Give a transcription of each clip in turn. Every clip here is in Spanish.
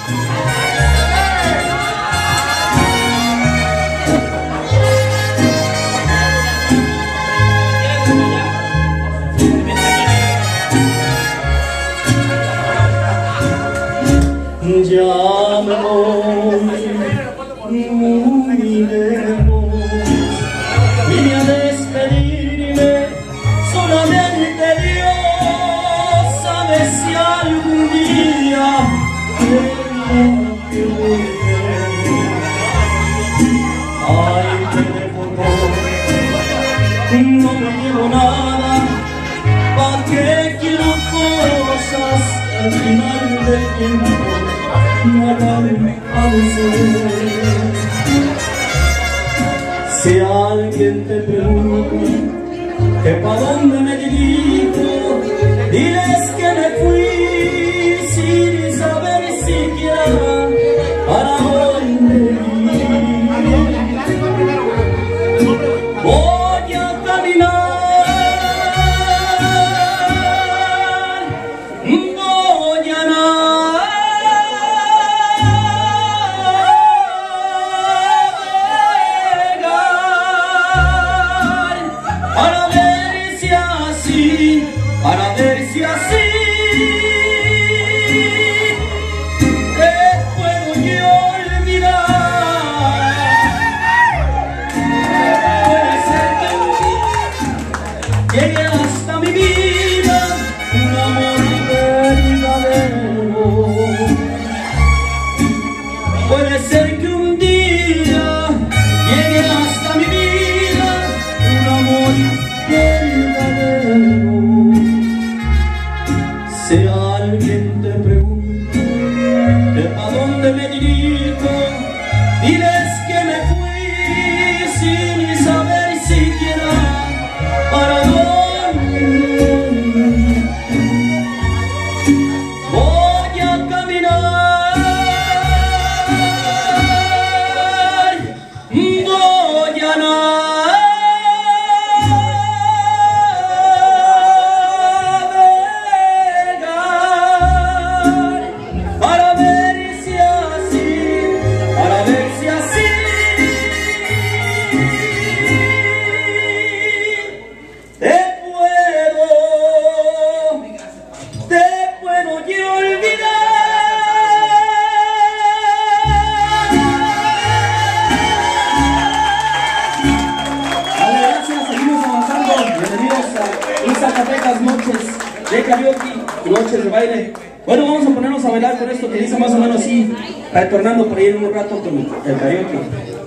Ya me voy muy lejos, vine a despedirme, solamente Dios sabe si algún día te volver. Ay, teléfono, no me llevo nada, ¿pa' qué quiero cosas al final del tiempo? Si alguien te pregunta que pa' dónde me dirijo, diles que me fui sin saber siquiera para dónde ir. Voy a caminar, voy a para ver si así te puedo yo olvidar. Puede ser que un día llegue hasta mi vida un amor verdadero. Puede ser que un día llegue hasta mi vida un amor verdadero. Si alguien te pregunta que pa' dónde me dirijo, diles que me fui sin saber siquiera para dónde. Voy a caminar, voy a Zacatecas, noches de karaoke y noches de baile. Bueno, vamos a ponernos a bailar con esto que dice más o menos así, retornando por ahí en un rato con el karaoke.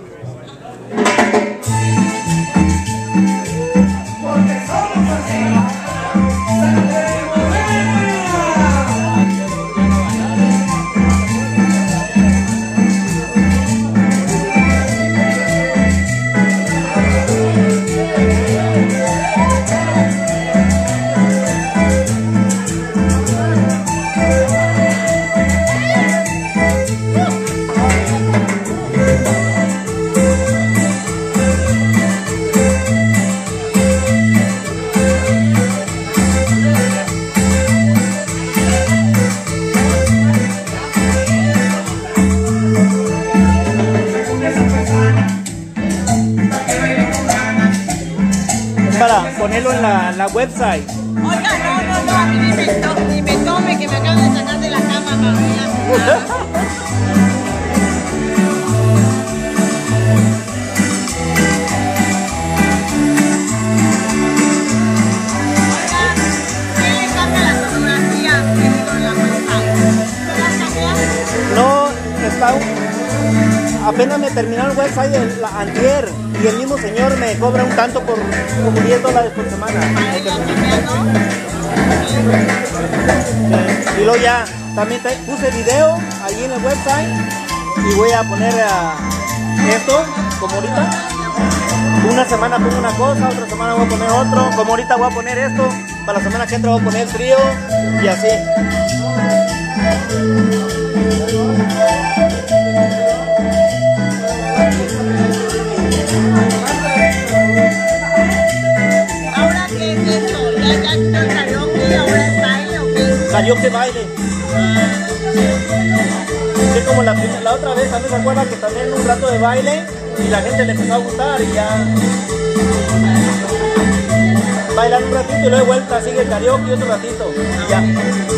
Para ponerlo en la website. Oiga, no, a mí ni me tome que me acaban de sacar de la cama, María. No, está apenas me terminó el website antier y el mismo señor me cobra un tanto por como $10 por semana. Y luego ya también puse video allí en el website y voy a poner esto como ahorita. Una semana pongo una cosa, otra semana voy a poner otro. Como ahorita voy a poner esto, para la semana que entra voy a poner el trío y así. ¿Ahora qué es esto? ¿Ya el karaoke? ¿Ahora es baile o qué? Karaoke baile. como la otra vez, también se acuerda que también un rato de baile y la gente le empezó a gustar y ya bailan un ratito y luego de vuelta sigue el karaoke otro ratito y ya.